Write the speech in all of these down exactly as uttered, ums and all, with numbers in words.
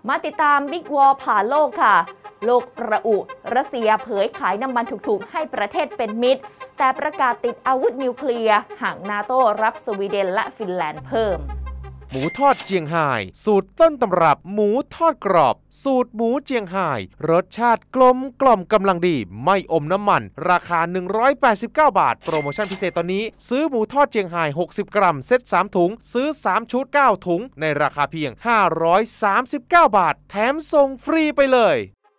มาติดตามบิ๊กวอร์ผ่าโลกค่ะโลกระอุรัสเซียเผยขายน้ำมันถูกๆให้ประเทศเป็นมิตรแต่ประกาศติดอาวุธนิวเคลียร์หากนาโต้รับสวีเดนและฟินแลนด์เพิ่มหมูทอดเจียงไฮ้สูตรต้นตำรับหมูทอดกรอบสูตรหมูเจียงไฮ้รสชาติกลมกล่อมกำลังดีไม่อมน้ำมันราคาหนึ่งร้อยแปดสิบเก้าบาทโปรโมชั่นพิเศษตอนนี้ซื้อหมูทอดเจียงไฮ้หกสิบกรัมเซ็ตสามถุงซื้อสามชุดเก้าถุงในราคาเพียงห้าร้อยสามสิบเก้าบาทแถมส่งฟรีไปเลย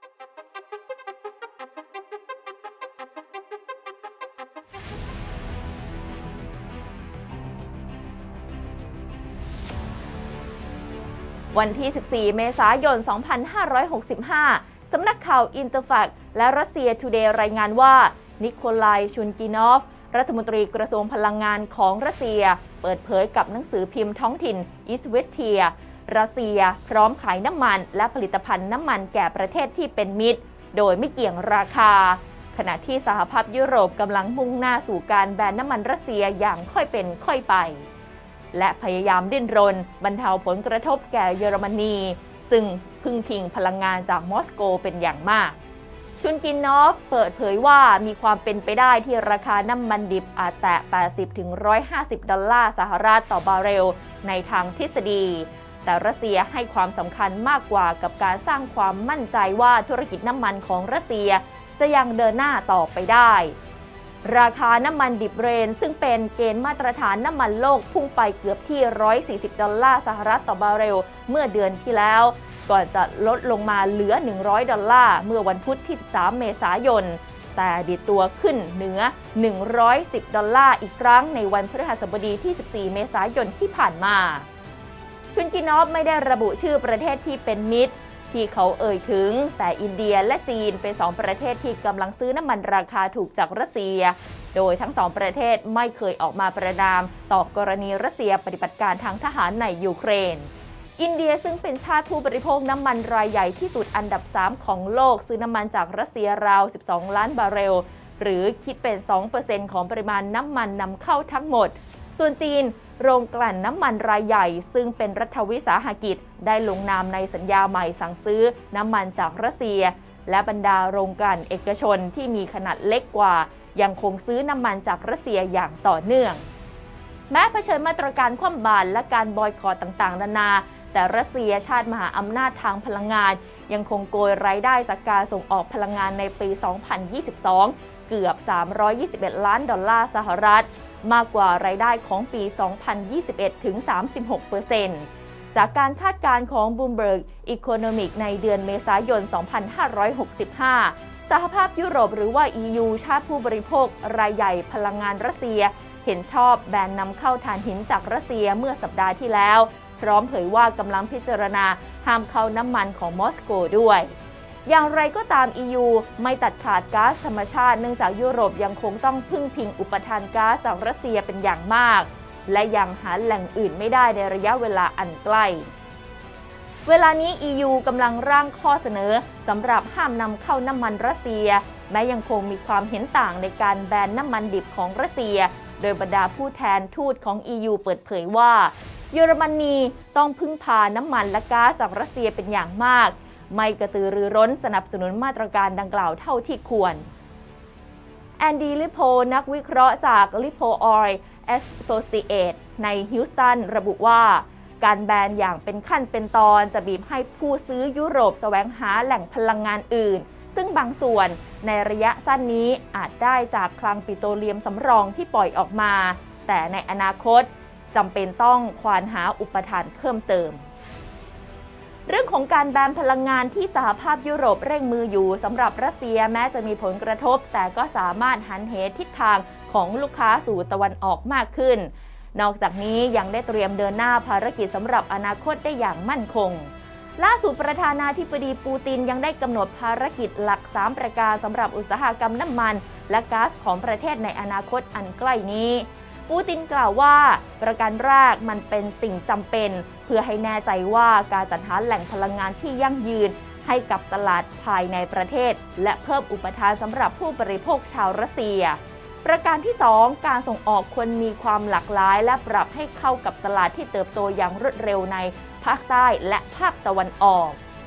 วันที่ สิบสี่ เมษายน สองพันห้าร้อยหกสิบห้า สำนักข่าวอินเตอร์แฟกต์และรัสเซียทูเดย์รายงานว่านิโคลายชุนกินอฟรัฐมนตรีกระทรวงพลังงานของรัสเซียเปิดเผยกับหนังสือพิมพ์ท้องถิ่นอิสเวสเทียรัสเซียพร้อมขายน้ำมันและผลิตภัณฑ์น้ำมันแก่ประเทศที่เป็นมิตรโดยไม่เกี่ยงราคาขณะที่สหภาพยุโรปกำลังมุ่งหน้าสู่การแบนน้ำมันรัสเซียอย่างค่อยเป็นค่อยไปและพยายามดิ้นรนบรรเทาผลกระทบแก่เยอรมนีซึ่งพึ่งพิงพลังงานจากมอสโกเป็นอย่างมากชุนกินนอฟเปิดเผยว่ามีความเป็นไปได้ที่ราคาน้ำมันดิบอาจแตะ แปดสิบถึงหนึ่งร้อยห้าสิบ ดอลลาร์สหรัฐต่อบาร์เรลในทางทฤษฎีแต่รัสเซียให้ความสำคัญมากกว่ากับการสร้างความมั่นใจว่าธุรกิจน้ำมันของรัสเซียจะยังเดินหน้าต่อไปได้ราคาน้ำมันดิบเบรนท์ซึ่งเป็นเกณฑ์มาตรฐานน้ำมันโลกพุ่งไปเกือบที่หนึ่งร้อยสี่สิบดอลลาร์สหรัฐต่อบาร์เรลเมื่อเดือนที่แล้วก่อนจะลดลงมาเหลือหนึ่งร้อยดอลลาร์เมื่อวันพุธที่สิบสามเมษายนแต่ดิดตัวขึ้นเหนือหนึ่งร้อยสิบดอลลาร์อีกครั้งในวันพฤหัสบดีที่สิบสี่เมษายนที่ผ่านมาชุนกินอฟไม่ได้ระบุชื่อประเทศที่เป็นมิตรที่เขาเอ่ยถึงแต่อินเดียและจีนเป็นสองประเทศที่กำลังซื้อน้ำมันราคาถูกจากรัสเซียโดยทั้งสองประเทศไม่เคยออกมาประณามต่อกรณีรัสเซียปฏิบัติการทางทหารในยูเครนอินเดียซึ่งเป็นชาติผู้บริโภคน้ำมันรายใหญ่ที่สุดอันดับสามของโลกซื้อน้ำมันจากรัสเซียราวสิบสองล้านบาร์เรลหรือคิดเป็น สองเปอร์เซ็นต์ ของปริมาณน้ำมันนำเข้าทั้งหมดส่วนจีนโรงกลั่นน้ำมันรายใหญ่ซึ่งเป็นรัฐวิสาหกิจได้ลงนามในสัญญาใหม่สั่งซื้อน้ำมันจากรัสเซียและบรรดาโรงกลั่นเอกชนที่มีขนาดเล็กกว่ายังคงซื้อน้ำมันจากรัสเซียอย่างต่อเนื่องแม้เผชิญมาตรการคว่ำบาตรและการบอยคอตต่างๆนานาแต่รัสเซียชาติมหาอำนาจทางพลังงานยังคงโกยรายได้จากการส่งออกพลังงานในปี สองพันยี่สิบสอง เกือบ สามร้อยยี่สิบเอ็ด ล้านดอลลาร์สหรัฐมากกว่ารายได้ของปี สองพันยี่สิบเอ็ด ถึง สามสิบหกเปอร์เซ็นต์ จากการคาดการณ์ของ Bloomberg Economic ในเดือนเมษายน สองพันห้าร้อยหกสิบห้า สหภาพยุโรปหรือว่า อี ยู ชาติผู้บริโภครายใหญ่พลังงานรัสเซียเห็นชอบแบนนำเข้าถ่านหินจากรัสเซียเมื่อสัปดาห์ที่แล้วพร้อมเผยว่ากำลังพิจารณาห้ามเข้าน้ำมันของมอสโกด้วยอย่างไรก็ตาม อี ยู ไม่ตัดขาดก๊าซธรรมชาติเนื่องจากยุโรปยังคงต้องพึ่งพิงอุปทานก๊าซจากรัสเซียเป็นอย่างมากและยังหาแหล่งอื่นไม่ได้ในระยะเวลาอันใกล้เวลานี้ อี ยู กำลังร่างข้อเสนอสำหรับห้ามนำเข้าน้ำมันรัสเซียแม้ยังคงมีความเห็นต่างในการแบนน้ำมันดิบของรัสเซียโดยบรรดาผู้แทนทูตของ อี ยู เปิดเผยว่าเยอรมนีต้องพึ่งพาน้ำมันและก๊าซจากรัสเซียเป็นอย่างมากไม่กระตือรือร้นสนับสนุนมาตรการดังกล่าวเท่าที่ควรแอนดี้ ลิโพนักวิเคราะห์จาก ลิโพ Oil Associates ในฮิวสตันระบุว่าการแบนอย่างเป็นขั้นเป็นตอนจะบีบให้ผู้ซื้อยุโรปแสวงหาแหล่งพลังงานอื่นซึ่งบางส่วนในระยะสั้นนี้อาจได้จากคลังปิโตรเลียมสำรองที่ปล่อยออกมาแต่ในอนาคตจำเป็นต้องควานหาอุปทานเพิ่มเติมเรื่องของการแบนพลังงานที่สหภาพยุโรปเร่งมืออยู่สำหรับรัสเซียแม้จะมีผลกระทบแต่ก็สามารถหันเหทิศทางของลูกค้าสู่ตะวันออกมากขึ้นนอกจากนี้ยังได้เตรียมเดินหน้าภารกิจสำหรับอนาคตได้อย่างมั่นคงล่าสุดประธานาธิบดีปูตินยังได้กำหนดภารกิจหลักสามประการสำหรับอุตสาหกรรมน้ำมันและก๊าซของประเทศในอนาคตอันใกล้นี้ปูตินกล่าวว่าประการแรกมันเป็นสิ่งจำเป็นเพื่อให้แน่ใจว่าการจัดหาแหล่งพลังงานที่ยั่งยืนให้กับตลาดภายในประเทศและเพิ่มอุปทานสำหรับผู้บริโภคชาวรัสเซียประการที่สองการส่งออกควรมีความหลากหลายและปรับให้เข้ากับตลาดที่เติบโตอย่างรวดเร็วในภาคใต้และภาคตะวันออก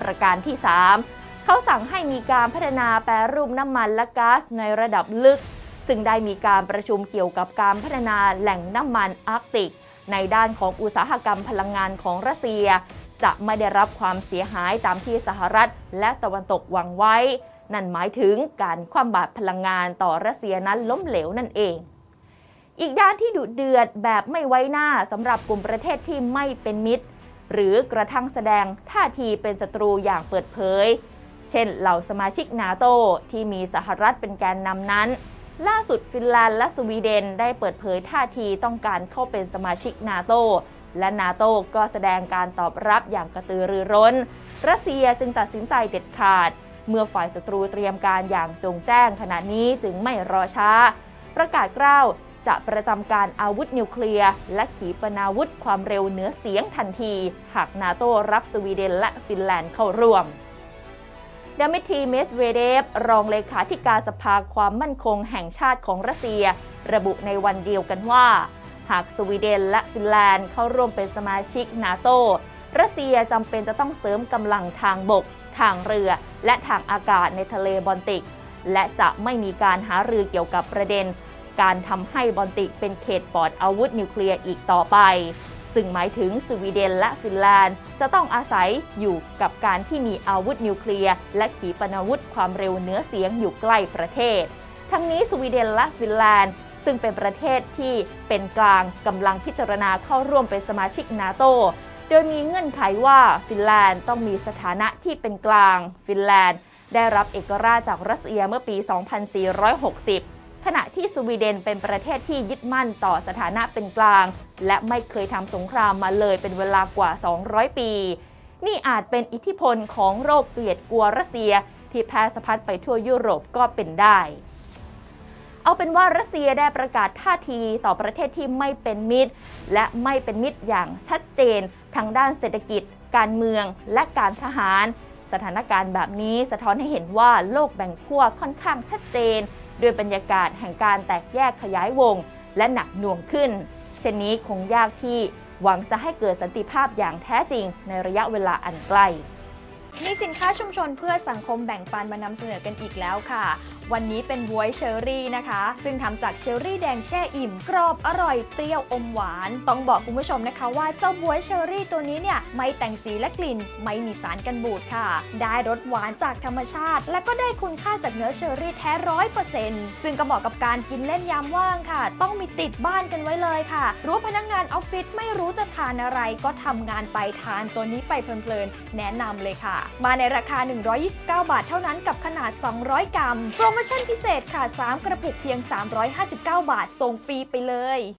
ประการที่สามเขาสั่งให้มีการพัฒนาแปรรูปน้ำมันและก๊าซในระดับลึกซึ่งได้มีการประชุมเกี่ยวกับการพัฒนาแหล่งน้ำมันอาร์กติกในด้านของอุตสาหกรรมพลังงานของรัสเซียจะไม่ได้รับความเสียหายตามที่สหรัฐและตะวันตกหวังไว้นั่นหมายถึงการคว่ำบาตรพลังงานต่อรัสเซียนั้นล้มเหลวนั่นเองอีกด้านที่ดุเดือดแบบไม่ไว้หน้าสำหรับกลุ่มประเทศที่ไม่เป็นมิตรหรือกระทั่งแสดงท่าทีเป็นศัตรูอย่างเปิดเผยเช่นเหล่าสมาชิกนาโตที่มีสหรัฐเป็นแกนนำนั้นล่าสุดฟินแลนด์และสวีเดนได้เปิดเผยท่าทีต้องการเข้าเป็นสมาชิกนาโตและนาโตก็แสดงการตอบรับอย่างกระตือรือร้นรัสเซียจึงตัดสินใจเด็ดขาดเมื่อฝ่ายศัตรูเตรียมการอย่างจงแจ้งขณะนี้จึงไม่รอช้าประกาศกล้าวจะประจำการอาวุธนิวเคลียร์และขีปนาวุธความเร็วเหนือเสียงทันทีหากนาโตรับสวีเดนและฟินแลนด์เข้าร่วมดมิทรี เมดเวเดฟรองเลขาธิการสภาความมั่นคงแห่งชาติของรัสเซียระบุในวันเดียวกันว่าหากสวีเดนและฟินแลนด์เข้าร่วมเป็นสมาชิกนาโตรัสเซียจำเป็นจะต้องเสริมกำลังทางบกทางเรือและทางอากาศในทะเลบอลติกและจะไม่มีการหารือเกี่ยวกับประเด็นการทำให้บอลติกเป็นเขตปลอดอาวุธนิวเคลียร์อีกต่อไปซึ่งหมายถึงสวีเดนและฟินแลนด์จะต้องอาศัยอยู่กับการที่มีอาวุธนิวเคลียร์และขีปนาวุธความเร็วเหนือเสียงอยู่ใกล้ประเทศทั้งนี้สวีเดนและฟินแลนด์ซึ่งเป็นประเทศที่เป็นกลางกำลังพิจารณาเข้าร่วมเป็นสมาชิกนาโตโดยมีเงื่อนไขว่าฟินแลนด์ต้องมีสถานะที่เป็นกลางฟินแลนด์ได้รับเอกราชจากรัสเซียเมื่อปี สองพันสี่ร้อยหกสิบขณะที่สวีเดนเป็นประเทศที่ยึดมั่นต่อสถานะเป็นกลางและไม่เคยทำสงครามมาเลยเป็นเวลากว่าสองร้อยปีนี่อาจเป็นอิทธิพลของโรคเกลียดกลัวรัสเซียที่แพร่สะพัดไปทั่วยุโรปก็เป็นได้เอาเป็นว่ารัสเซียได้ประกาศท่าทีต่อประเทศที่ไม่เป็นมิตรและไม่เป็นมิตรอย่างชัดเจนทางด้านเศรษฐกิจการเมืองและการทหารสถานการณ์แบบนี้สะท้อนให้เห็นว่าโลกแบ่งขั้วค่อนข้างชัดเจนด้วยบรรยากาศแห่งการแตกแยกขยายวงและหนักหน่วงขึ้นเช่นนี้คงยากที่หวังจะให้เกิดสันติภาพอย่างแท้จริงในระยะเวลาอันใกล้มีสินค้าชุมชนเพื่อสังคมแบ่งปันมานำเสนอกันอีกแล้วค่ะวันนี้เป็นบ๊วยเชอรี่นะคะซึ่งทำจากเชอรี่แดงแช่อิ่มกรอบอร่อยเปรี้ยวอมหวานต้องบอกคุณผู้ชมนะคะว่าเจ้าบ๊วยเชอรี่ตัวนี้เนี่ยไม่แต่งสีและกลิ่นไม่มีสารกันบูดค่ะได้รสหวานจากธรรมชาติและก็ได้คุณค่าจากเนื้อเชอรี่แท้ร้อยเปอร์เซ็นต์ซึ่งก็เหมาะกับการกินเล่นยามว่างค่ะต้องมีติดบ้านกันไว้เลยค่ะรู้พนักงานออฟฟิศไม่รู้จะทานอะไรก็ทำงานไปทานตัวนี้ไปเพลินๆแนะนำเลยค่ะมาในราคาหนึ่งร้อยยี่สิบเก้าบาทเท่านั้นกับขนาดสองร้อยกรัมโปรโมชั่นพิเศษค่ะสามกระปุกเพียงสามร้อยห้าสิบเก้าบาทส่งฟรีไปเลย